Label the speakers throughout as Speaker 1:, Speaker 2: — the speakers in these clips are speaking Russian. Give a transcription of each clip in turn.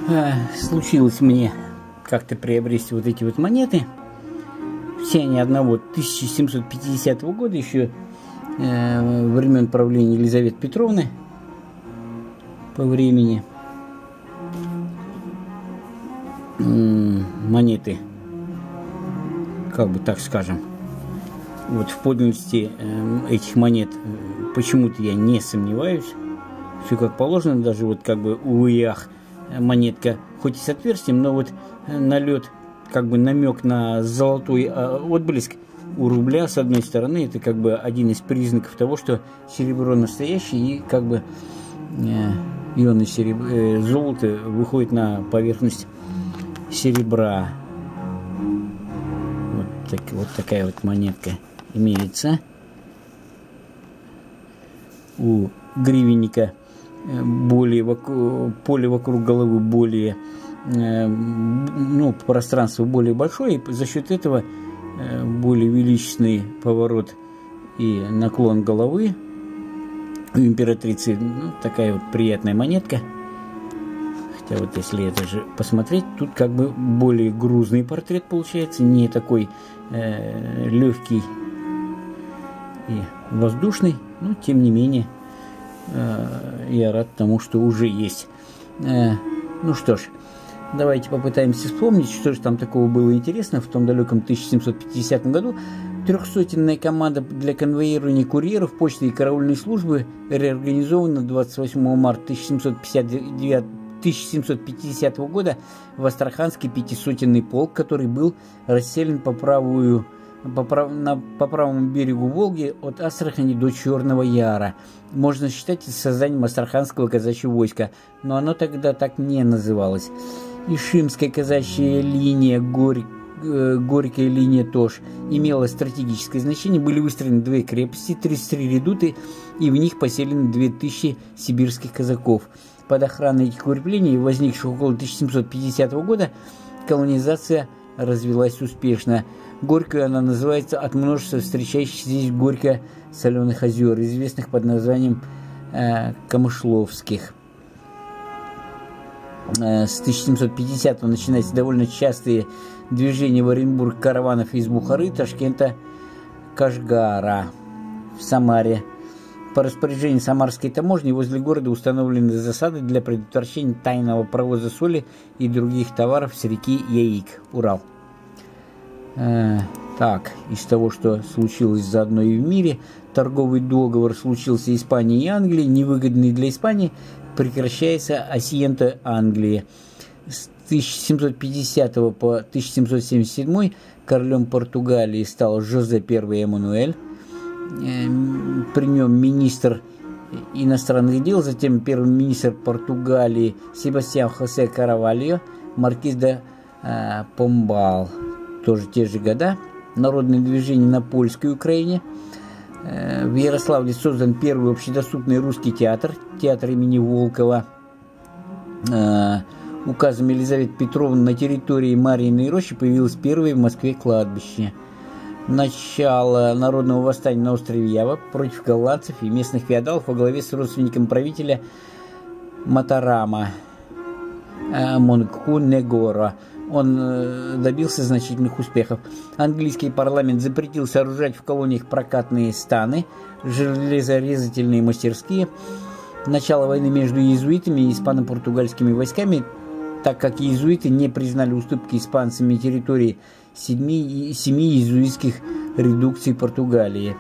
Speaker 1: Случилось мне как-то приобрести вот эти вот монеты. Все они одного 1750 года, еще времен правления Елизаветы Петровны по времени. Монеты, как бы так скажем, вот в подлинности этих монет почему-то я не сомневаюсь. Все как положено, даже вот как бы у Иах монетка хоть и с отверстием, но вот налет, как бы намек на золотой отблеск у рубля с одной стороны, это как бы один из признаков того, что серебро настоящее, и как бы ионы золота выходит на поверхность серебра. Вот такая вот монетка имеется. У гривенника поле вокруг головы более, пространство более большое, и за счет этого более величественный поворот и наклон головы у императрицы. Такая вот приятная монетка. Хотя вот если это же посмотреть, тут как бы более грузный портрет получается, не такой легкий и воздушный, но тем не менее я рад тому, что уже есть. Ну что ж, давайте попытаемся вспомнить, что же там такого было интересного в том далеком 1750 году. 300-тенная команда для конвоирования курьеров, почты и караульной службы реорганизована 28 марта 1750 года в Астраханский 500-тенный полк, который был расселен по правому берегу Волги от Астрахани до Черного Яра. Можно считать это созданием Астраханского казачьего войска, но оно тогда так не называлось. Ишимская казачья линия, Горькая линия тоже имела стратегическое значение. Были выстроены 2 крепости, 33 редуты, и в них поселены 2000 сибирских казаков. Под охраной этих укреплений, возникших около 1750 года, колонизация развилась успешно. Горькая она называется от множества встречающихся здесь горько-соленых озер, известных под названием Камышловских. С 1750-го начинаются довольно частые движения в Оренбург караванов из Бухары, Ташкента, Кашгара. В Самаре по распоряжению самарской таможни возле города установлены засады для предотвращения тайного провоза соли и других товаров с реки Яик, Урал. Так, из того, что случилось заодно и в мире, торговый договор случился Испании и Англии, невыгодный для Испании, прекращается Асьента Англии. С 1750 по 1777 королем Португалии стал Жозе I Эммануэль, при нем министр иностранных дел, затем первый министр Португалии Себастьян Хосе Каравальо, маркиз де Помбал. Тоже те же года. Народное движение на польской Украине. В Ярославле создан первый общедоступный русский театр, театр имени Волкова. Указом Елизаветы Петровны на территории Марьиной Рощи появилось первое в Москве кладбище. Начало народного восстания на острове Ява против голландцев и местных феодалов во главе с родственником правителя Матарама Монку Негора. Он добился значительных успехов. Английский парламент запретил сооружать в колониях прокатные станы, железорезательные мастерские. Начало войны между иезуитами и испано-португальскими войсками, так как иезуиты не признали уступки испанцами территории 7 иезуитских редукций Португалии.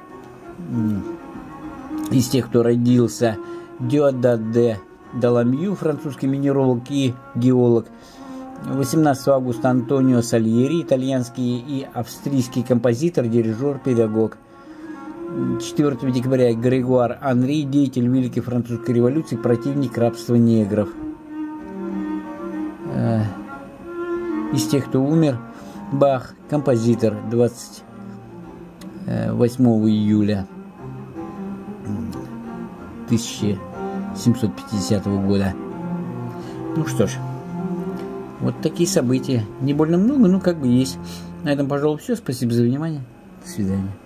Speaker 1: Из тех, кто родился: Диодат де Даламью, французский минералог и геолог; 18 августа Антонио Сальери, итальянский и австрийский композитор, дирижер, педагог; 4 декабря Грегуар Анри, деятель Великой Французской революции, противник рабства негров. Из тех, кто умер: Бах, композитор, 28 июля 1750 года. Ну что ж, вот такие события. Не больно много, но как бы есть. На этом, пожалуй, все. Спасибо за внимание. До свидания.